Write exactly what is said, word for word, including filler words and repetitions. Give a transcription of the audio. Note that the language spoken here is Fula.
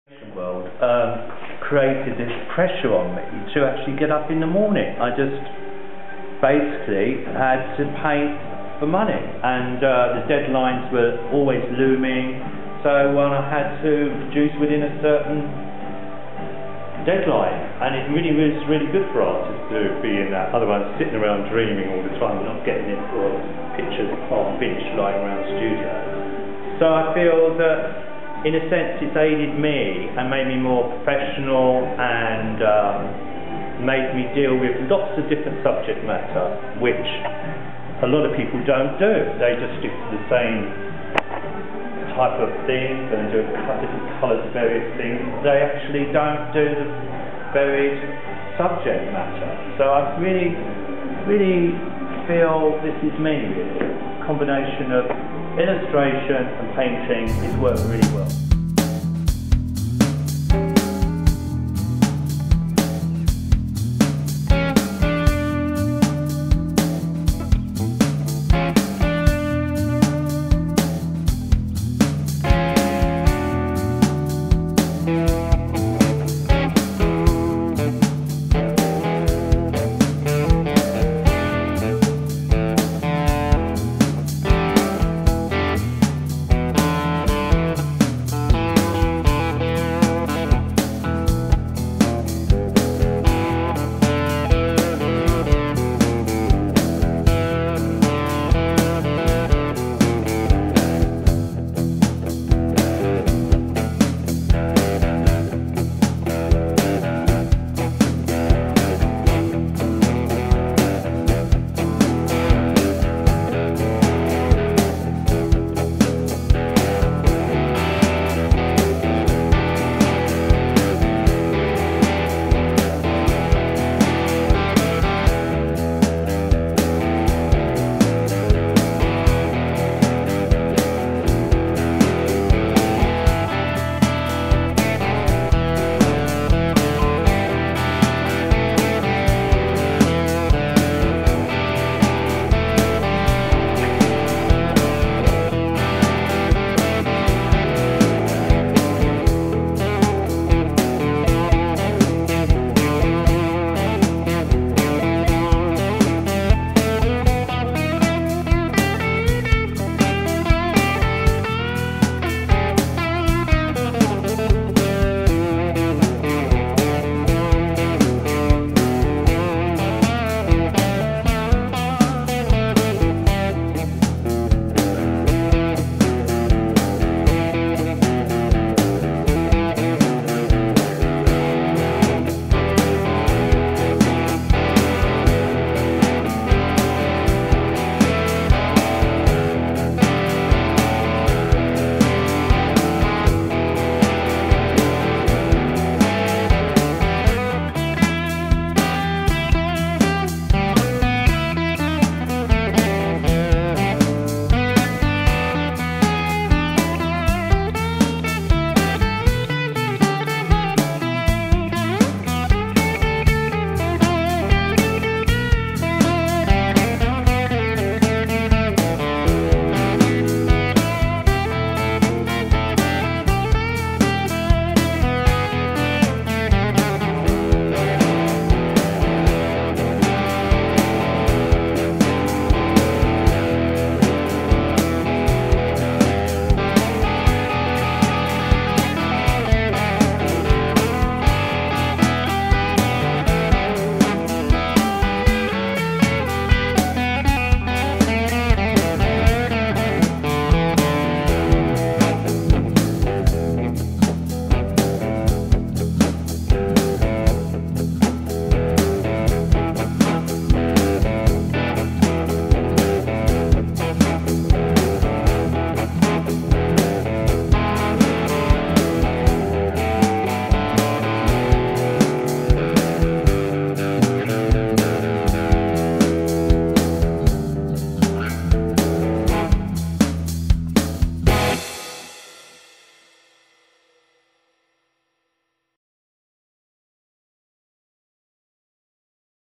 world um, created this pressure on me to actually get up in the morning. I just basically had to paint for money, and uh, the deadlines were always looming, so when I had to produce within a certain deadline, and it really was really good for artists to be in that, otherwise sitting around dreaming all the time, not getting it for pictures half finished lying around studios. So I feel that in a sense it's aided me and made me more professional, and um, made me deal with lots of different subject matter which a lot of people don't do. They just stick to the same type of things and do different colours of various things. They actually don't do the varied subject matter. So I really, really feel this is me really. A combination of illustration and painting has worked really well.